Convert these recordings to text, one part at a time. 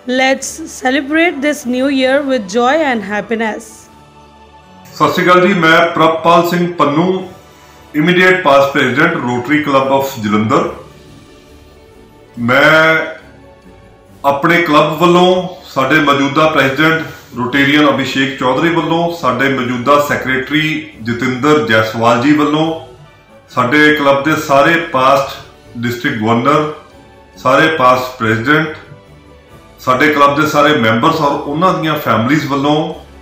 Let's celebrate this new year with joy and happiness. सत श्री अकाल जी। मैं Prabhpal Singh Pannu, immediate past president rotary club of Jalandhar. मैं अपने क्लब वालों, साडे मौजूदा प्रेजिडेंट रोटेरियन अभिषेक चौधरी वालों, साडे मौजूदा सैकरेटरी जतिंदर जैसवाल जी वालों, साडे क्लब के सारे पास्ट डिस्ट्रिक्ट गवर्नर, सारे पास्ट प्रेजिडेंट, साडे क्लब के सारे मैंबरस और उन्हां दीयां फैमिलीज़ वालों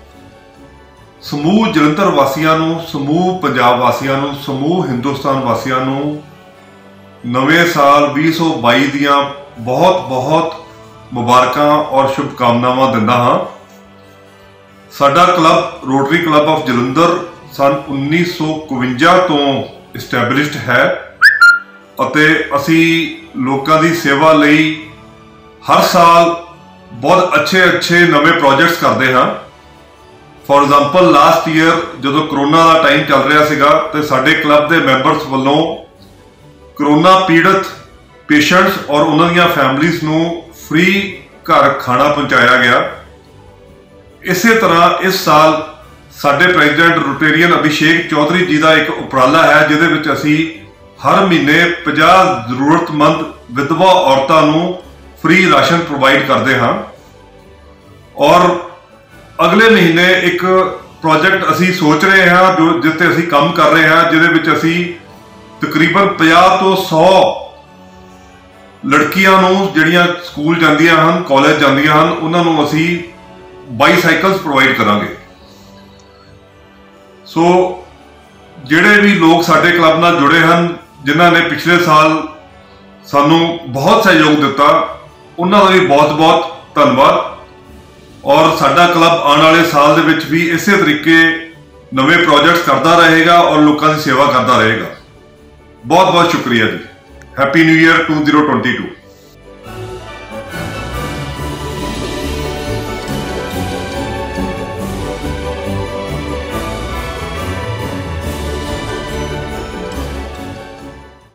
समूह जलंधर वासियों नूं, समूह पंजाब वासियों नूं, समूह हिंदुस्तान वासियों नूं नवे साल 2022 दियां बहुत बहुत मुबारकां और शुभकामनावां दिंदा हां। साडा club Rotary club of Jalandhar सन 1951 तो इस्टैबलिश्ड है अते असी लोकां दी सेवा लई हर साल बहुत अच्छे नवे प्रोजेक्ट्स करते हाँ। फॉर एग्जाम्पल लास्ट ईयर जो करोना का टाइम चल रहा सीगा ते साडे क्लब के मैंबरस वालों करोना पीड़ित पेशेंट्स और उन्होंने फैमिलीज नूं फ्री घर खाना पहुंचाया गया। इसे तरह इस साल साडे प्रेजिडेंट रोटेरियन अभिषेक चौधरी जी का एक उपराला है जिहदे विच असी हर महीने 50 जरूरतमंद विधवा औरतां नूं फ्री राशन प्रोवाइड करते हाँ। और अगले महीने एक प्रोजेक्ट असी सोच रहे हैं जो जिसते असी काम कर रहे हैं, जिहदे विच असी तकरीबन 50 तो 100 लड़कियां नूं जिहड़ियां स्कूल जांदियां हन, कॉलेज जांदियां हन, उन्हां नूं असी बाईसाइकल्स प्रोवाइड करांगे। सो जिहड़े भी लोग साडे क्लब नाल जुड़े हन, जिन्हां ने पिछले साल सानू बहुत सहयोग दिता, उन्हां दा भी बहुत बहुत धन्नवाद। और साडा क्लब आने वाले साल दे विच भी इसे तरीके नवे प्रोजेक्ट्स करता रहेगा और लोगों की सेवा करता रहेगा। बहुत बहुत शुक्रिया जी। Happy new year 2022।